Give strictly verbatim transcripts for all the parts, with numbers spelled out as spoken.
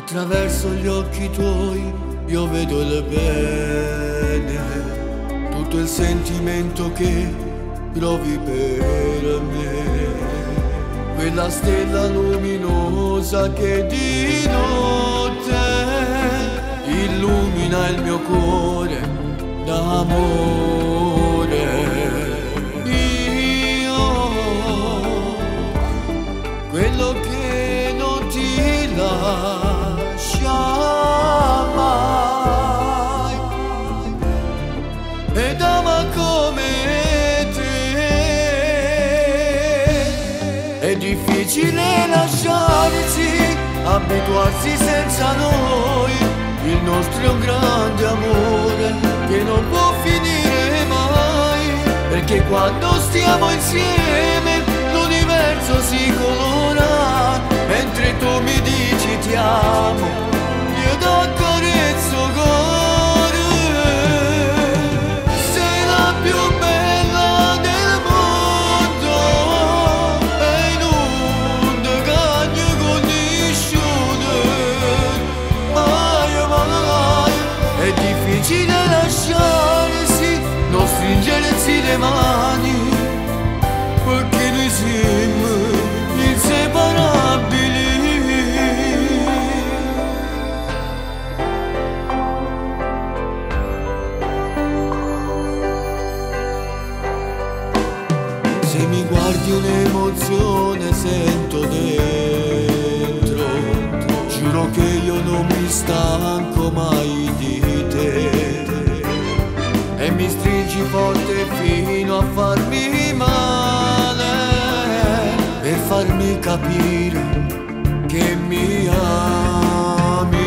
Attraverso gli occhi tuoi io vedo il bene, tutto il sentimento che provi per me. Quella stella luminosa che di notte illumina il mio cuore d'amore. Io, quello che non ti lascia mai ed ama come è difficile lasciarsi, abituarsi senza noi. Il nostro è un grande amore che non può finire mai, perché quando stiamo insieme l'universo si colora. Mentre tu mi dici ti amo, io t'accarezzo cuore. Sei la più bella del mondo, è difficile lasciarsi, non stringersi le mani, perché noi siamo inseparabili. Se mi guardi un'emozione sento dentro, giuro che io non mi stanco mai di te, e mi stringi forte fino a farmi male, per farmi capire che mi ami.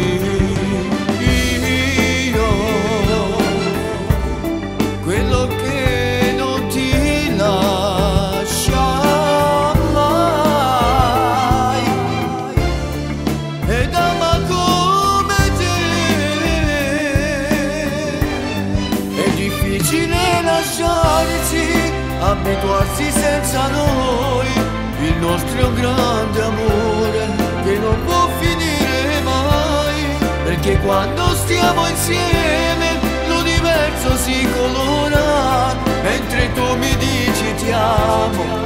Io, quello che non ti lascia mai ed ama come è difficile lasciarsi, abituarsi senza noi. Il nostro è un grande amore che non può finire mai, perché quando stiamo insieme l'universo si colora. Mentre tu mi dici ti amo,